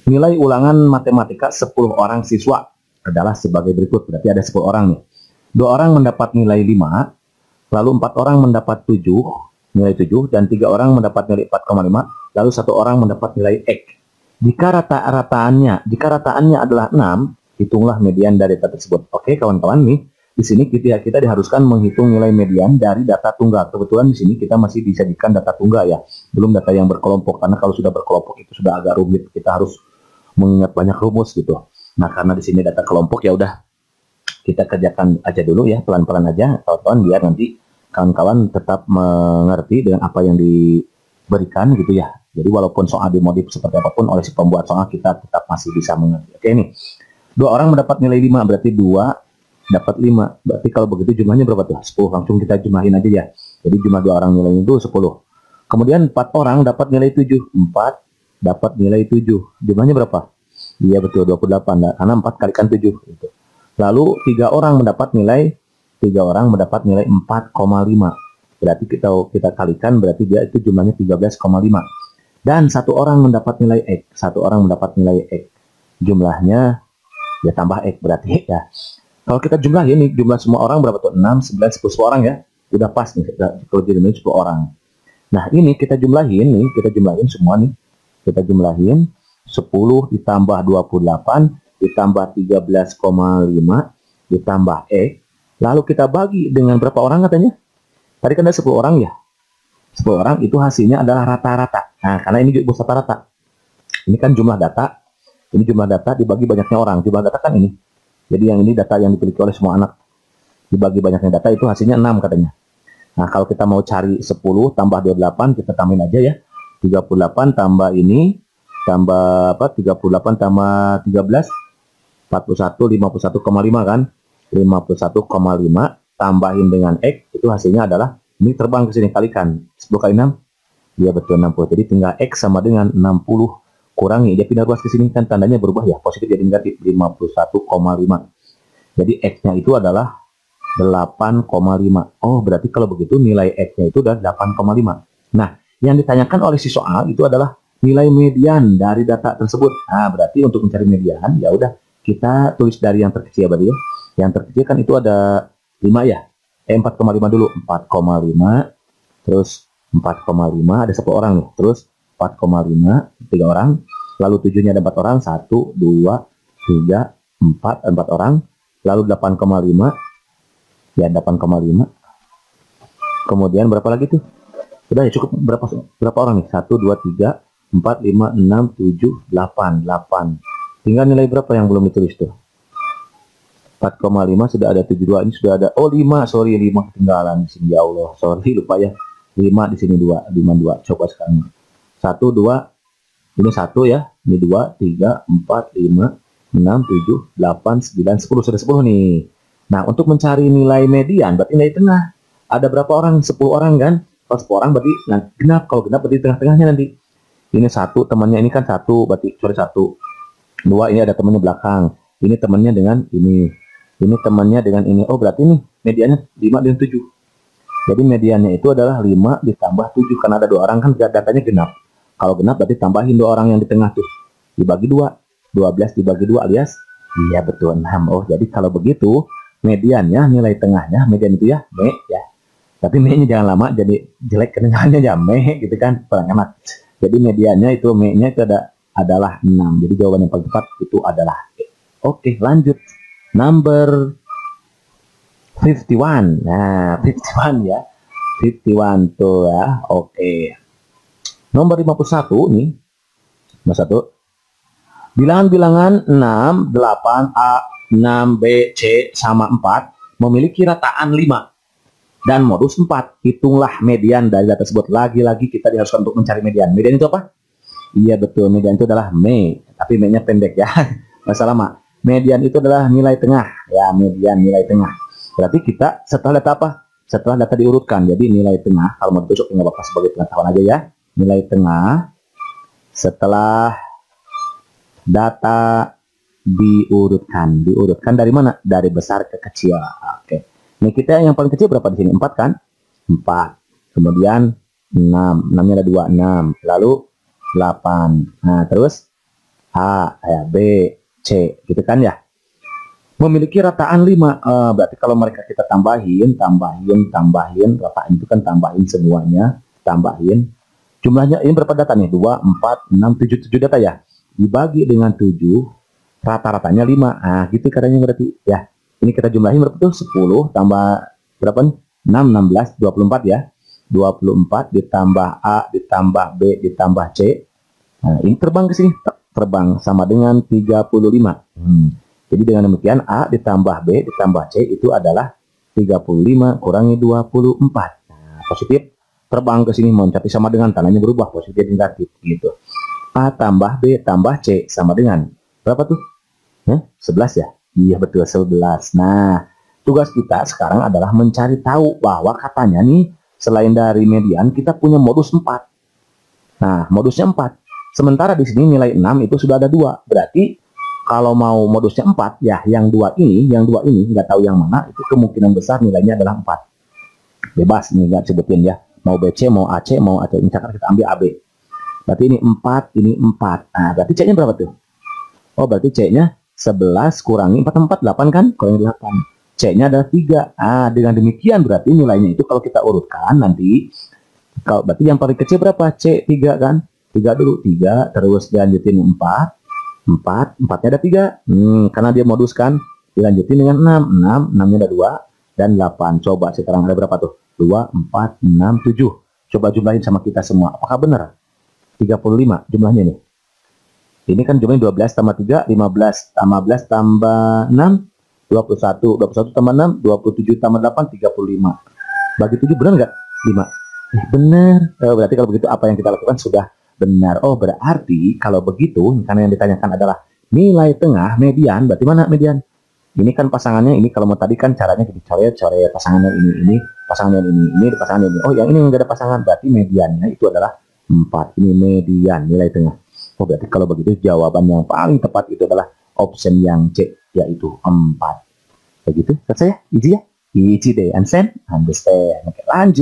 Nilai ulangan matematika 10 orang siswa adalah sebagai berikut. Berarti ada 10 orang nih. 2 orang mendapat nilai 5, lalu 4 orang mendapat 7, nilai 7, dan 3 orang mendapat nilai 4,5, lalu 1 orang mendapat nilai X. Jika rataannya adalah 6, hitunglah median dari data tersebut. Oke, kawan-kawan nih, di sini kita diharuskan menghitung nilai median dari data tunggal. Kebetulan di sini kita masih disajikan data tunggal ya, belum data yang berkelompok. Karena kalau sudah berkelompok itu sudah agak rumit, kita harus mengingat banyak rumus gitu. Nah, karena di sini data kelompok ya udah kita kerjakan aja dulu ya, pelan-pelan aja, kawan-kawan, biar nanti kawan-kawan tetap mengerti dengan apa yang diberikan gitu ya. Jadi walaupun soal dimodif seperti apapun oleh si pembuat soal, kita tetap masih bisa mengerti. Oke nih, 2 orang mendapat nilai 5, berarti 2 dapat 5. Berarti kalau begitu jumlahnya berapa tuh? 10. Langsung kita jumlahin aja ya. Jadi jumlah 2 orang nilainya itu 10. Kemudian 4 orang dapat nilai 7. 4 dapat nilai 7. Jumlahnya berapa? Iya betul, 28. Karena 4 kalikan 7. Gitu. Lalu 3 orang mendapat nilai 4,5. Berarti kita kalikan, berarti dia itu jumlahnya 13,5. Dan 1 orang mendapat nilai X. 1 orang mendapat nilai X. Jumlahnya ya tambah X berarti ya. Kalau kita jumlahin nih, jumlah semua orang berapa tuh? 6, 9, 10 orang ya. Udah pas nih, kalau jadi 10 orang. Nah, ini kita jumlahin semua nih. Kita jumlahin 10 ditambah 28 ditambah 13,5 ditambah X. Lalu kita bagi dengan berapa orang katanya? Tadi kan ada 10 orang ya. 10 orang itu hasilnya adalah rata-rata. Nah, karena ini juga rata-rata. Ini kan jumlah data. Ini jumlah data dibagi banyaknya orang. Jumlah data kan ini. Jadi yang ini data yang dimiliki oleh semua anak. Dibagi banyaknya data itu hasilnya 6 katanya. Nah, kalau kita mau cari 10 tambah 28, kita tambahin aja ya. 38 tambah ini, tambah apa? 38 tambah 13, 41, 51,5 kan? 51,5 tambahin dengan X, itu hasilnya adalah, ini terbang ke sini, kalikan. 10 kali 6, dia betul 60. Jadi tinggal X sama dengan 60 kurangi, dia pindah ruas ke sini kan tandanya berubah ya, positif jadi negatif, 51,5. Jadi X-nya itu adalah 8,5. Oh, berarti kalau begitu nilai X-nya itu udah 8,5. Nah, yang ditanyakan oleh si soal itu adalah nilai median dari data tersebut. Nah, berarti untuk mencari median, ya udah kita tulis dari yang terkecil berarti ya. Yang terkecil kan itu ada 5 ya. 4,5 dulu. 4,5. Terus 4,5 ada 10 orang nih. Terus 4,5 3 orang. Lalu 7-nya ada 4 orang. 1, 2, 3, 4 orang. Lalu 8,5. Ya 8,5. Kemudian berapa lagi tuh? Udah ya cukup, berapa orang nih? 1, 2, 3, 4, 5, 6, 7, 8. Tinggal nilai berapa yang belum ditulis tuh? 4,5 sudah ada, 72 ini sudah ada. Oh 5, sorry 5 ketinggalan di sini, ya Allah, sorry lupa ya. 5 di sini 2, 5 2. Coba sekarang. 1, 2. Ini 1 ya. Ini 2, 3, 4, 5, 6, 7, 8, 9, 10 sudah 10 nih. Nah, untuk mencari nilai median berarti nilai tengah. Ada berapa orang? 10 orang kan? Kalau 10 orang berarti nah, genap. Kalau genap berarti tengah-tengahnya nanti. Ini 1 temannya, ini kan 1 berarti sorry 1. 2 ini ada temannya belakang. Ini temannya dengan ini. Ini temannya dengan ini. Oh, berarti ini mediannya 5 dan 7. Jadi mediannya itu adalah 5 ditambah 7 karena ada 2 orang kan datanya genap. Kalau genap berarti tambahin 2 orang yang di tengah tuh. Dibagi 2. 12 dibagi 2 alias iya betul 6. Oh, jadi kalau begitu mediannya, nilai tengahnya, median itu ya, me ya. Tapi me-nya jangan lama, jadi jelek kedengarannya ya, me gitu kan, kurang enak. Jadi mediannya itu, me-nya itu adalah 6. Jadi jawaban yang paling tepat itu adalah E. Oke, lanjut. Number 51. Nah, 51 ya. 51 tuh ya. Oke. Nomor 51 nih. Nomor 1. Bilangan-bilangan 6, 8, A, 6, B, C sama 4 memiliki rataan 5 dan modus 4. Hitunglah median dari data tersebut. Lagi-lagi kita diharuskan untuk mencari median. Median itu apa? Iya betul, median itu adalah me. Tapi me-nya pendek ya. Masalah lama. Median itu adalah nilai tengah. Ya, median nilai tengah. Berarti kita setelah data apa? Setelah data diurutkan. Jadi nilai tengah, kalau mau ditusuk nggak apa-apa sebagai pengetahuan aja ya. Nilai tengah setelah data diurutkan. Diurutkan dari mana? Dari besar ke kecil. Oke. Ini kita yang paling kecil berapa di sini? 4 kan? 4. Kemudian 6. 6-nya ada 2, 6. Lalu 8. Nah, terus A, B, C, gitu kan ya. Memiliki rataan 5. Berarti kalau mereka kita tambahin, rataan itu kan tambahin semuanya, tambahin. Jumlahnya ini berapa data nih? 2, 4, 6, 7, 7 data ya. Dibagi dengan 7, rata-ratanya 5. Nah, gitu katanya berarti ya. Ini kita jumlahin berapa tuh? 10 tambah berapa nih? 6, 16, 24 ya. 24 ditambah A, ditambah B, ditambah C. Nah, ini terbang ke sini. Terbang sama dengan 35. Jadi dengan demikian A ditambah B ditambah C itu adalah 35 kurangi 24. Nah, positif terbang ke sini mencapai sama dengan tandanya berubah positif negatif gitu. A tambah B tambah C sama dengan berapa tuh? 11 ya? Iya betul 11. Nah, tugas kita sekarang adalah mencari tahu bahwa katanya nih selain dari median kita punya modus 4. Nah, modusnya 4. Sementara di sini nilai 6 itu sudah ada 2. Berarti kalau mau modusnya 4, ya yang dua ini nggak tahu yang mana, itu kemungkinan besar nilainya adalah 4. Bebas, ini nggak sebutin ya. Mau BC, mau AC, mau AC. Misalkan kita ambil AB. Berarti ini 4, ini 4. Nah, berarti C-nya berapa tuh? Oh, berarti C-nya 11 kurangi 4, 8 kan? Kurangi 8. C-nya adalah 3. Ah, dengan demikian berarti nilainya itu kalau kita urutkan nanti, kalau berarti yang paling kecil berapa? C, 3 kan? 3 dulu, 3, terus dilanjutin 4. 4-nya ada 3. Karena dia modus kan, dilanjutin dengan 6. 6-nya ada 2 dan 8. Coba sekarang ada berapa tuh? 2, 4, 6, 7. Coba jumlahin sama kita semua. Apakah benar? 35 jumlahnya nih. Ini kan jumlahnya 12 tambah 3, 15. 15 tambah 6, 21. 21 tambah 6, 27 tambah 8, 35. Bagi 7 benar nggak? 5. Benar. Berarti kalau begitu apa yang kita lakukan sudah benar. Oh, berarti kalau begitu, karena yang ditanyakan adalah nilai tengah median, berarti mana median? Ini kan pasangannya ini, kalau mau tadi kan caranya dicoret pasangannya ini, pasangannya ini pasangannya ini. Oh, yang ini nggak ada pasangan, berarti mediannya itu adalah 4. Ini median, nilai tengah. Oh, berarti kalau begitu jawaban yang paling tepat itu adalah option yang C, yaitu 4. Begitu, selesai ya? Easy ya? Easy deh, understand? Oke, lanjut.